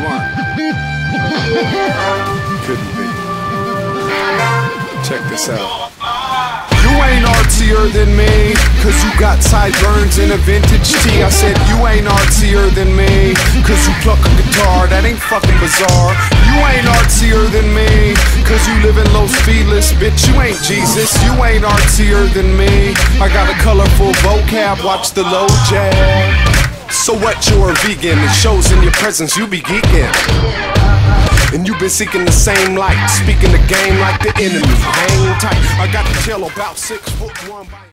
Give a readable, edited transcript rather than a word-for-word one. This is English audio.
aren't. Couldn't be. Check this out. You ain't artsier than me, cause you got sideburns and a vintage tee. I said you ain't artsier than me, cause you pluck a guitar, that ain't fucking bizarre. You ain't artsier than me, cause you live in Los Feliz, bitch, you ain't Jesus. You ain't artsier than me, I got a colorful vocab, watch the low jab. So what, you're a vegan, it shows in your presence, you be geeking. And you've been seeking the same light, speaking the game like the enemy. Hang tight, I got the tail about 6'1".